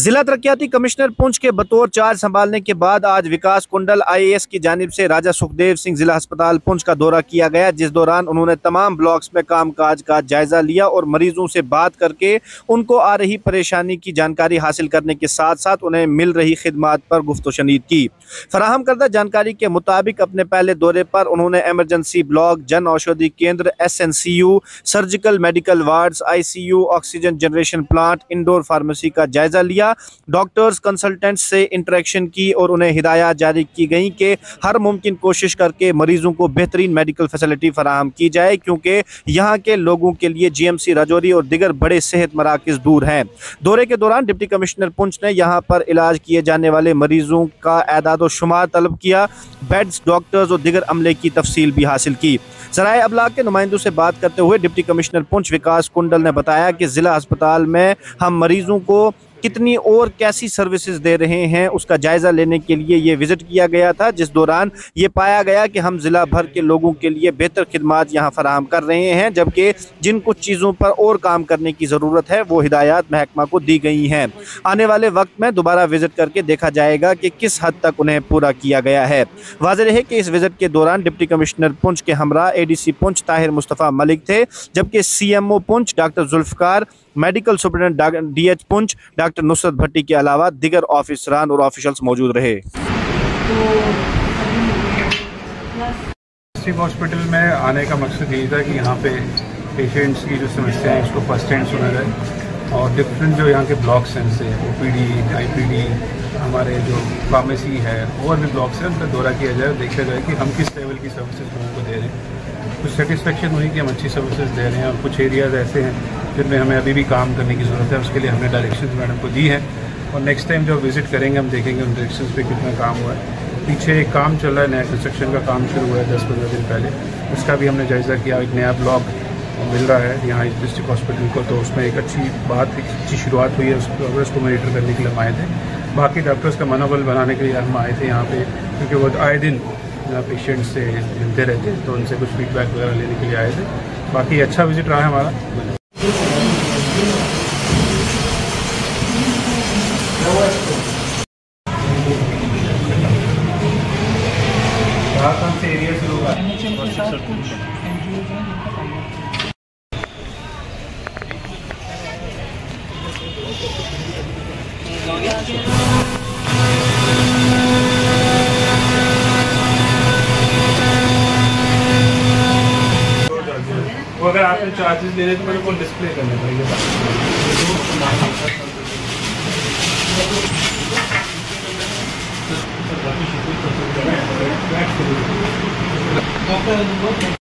जिला तरक्याती कमिश्नर पुंछ के बतौर चार्ज संभालने के बाद आज विकास कुंडल IAS की जानिब से राजा सुखदेव सिंह जिला अस्पताल पुंछ का दौरा किया गया, जिस दौरान उन्होंने तमाम ब्लॉक्स में कामकाज का जायजा लिया और मरीजों से बात करके उनको आ रही परेशानी की जानकारी हासिल करने के साथ साथ उन्हें मिल रही खिदमात पर गुफ्तशनीद की। फराहम करदा जानकारी के मुताबिक अपने पहले दौरे पर उन्होंने एमरजेंसी ब्लॉक, जन औषधि केंद्र, SNCU, surgical medical wards, ICU, oxygen generation plant, indoor pharmacy का जायजा लिया। डॉक्टर्स, कंसल्टेंट्स से इंटरेक्शन की और उन्हें हिदायत जारी की गई कि हर मुमकिन कोशिश करके मरीजों को बेहतरीन मेडिकल फैसिलिटी फराहम की जाए, क्योंकि यहाँ के लोगों के लिए GMC राजौरी और दीगर बड़े सेहत मराकज दूर हैं। दौरे के दौरान डिप्टी कमिश्नर पुंछ ने यहाँ पर इलाज किए जाने वाले मरीजों का एदाद व शुमार तलब किया, बेड्स, डॉक्टर्स और दीगर अमले की तफसील भी हासिल की। ज़राए अबलाग के नुमाइंदों से बात करते हुए डिप्टी कमिश्नर पुंछ विकास कुंडल ने बताया कि जिला अस्पताल में हम मरीजों को कितनी और कैसी सर्विसेज दे रहे हैं उसका जायजा लेने के लिए ये विजिट किया गया था, जिस दौरान ये पाया गया कि हम जिला भर के लोगों के लिए बेहतर खिदमात यहाँ फराहम कर रहे हैं, जबकि जिन कुछ चीज़ों पर और काम करने की ज़रूरत है वो हिदायत महकमा को दी गई हैं। आने वाले वक्त में दोबारा विजिट करके देखा जाएगा कि किस हद तक उन्हें पूरा किया गया है। वाज़ेह है कि इस विजिट के दौरान डिप्टी कमिश्नर पुंछ के हमरा ADC पुंछ ताहिर मुस्तफ़ा मलिक थे, जबकि CMO Poonch doctor Zulfikar, medical superintendent DH Poonch doctor Nusrat Bhatti के अलावा दिगर ऑफिसरान और ऑफिशियल्स मौजूद रहे। हॉस्पिटल में आने का मकसद यही था कि यहाँ पे पेशेंट्स की जो समस्याएं हैं उसको फर्स्ट हैंड सुना जाए और डिफरेंट जो यहाँ के ब्लॉक्स हैं जैसे OPD, IPD, हमारे जो फार्मेसी है और भी ब्लॉक्स हैं उनका दौरा किया जाए, देखा जाए कि हम किस लेवल की सर्विसेज लोगों को दे रहे हैं। कुछ सेटिस्फेक्शन हुई कि हम अच्छी सर्विसेज दे रहे हैं और कुछ एरियाज़ ऐसे हैं जिनमें हमें अभी भी काम करने की ज़रूरत है। उसके लिए हमने डायरेक्शंस मैडम को दी है और नेक्स्ट टाइम जब विजिट करेंगे हम देखेंगे उन डायरेक्शंस पे कितना काम हुआ है। पीछे एक काम चल रहा है, नया कंस्ट्रक्शन का काम शुरू हुआ है 10-15 दिन पहले, उसका भी हमने जायज़ा किया। एक नया ब्लॉक मिल रहा है यहाँ इस डिस्ट्रिक्ट हॉस्पिटल को, तो उसमें एक अच्छी शुरुआत हुई है, उस प्रोग्रेस को मॉनिटर करने के लिए हम आए थे। बाकी डॉक्टर्स का मनोबल बनाने के लिए हम आए थे यहाँ पे, क्योंकि वो आए दिन पेशेंट्स से मिलते रहते हैं, तो उनसे कुछ फीडबैक वगैरह लेने के लिए आए थे। बाकी अच्छा विजिट रहा है हमारा। कौन से एरिया से लोग वो अगर आपने चार्जेस लेने तो मेरे को डिस्प्ले करने पड़ेगा।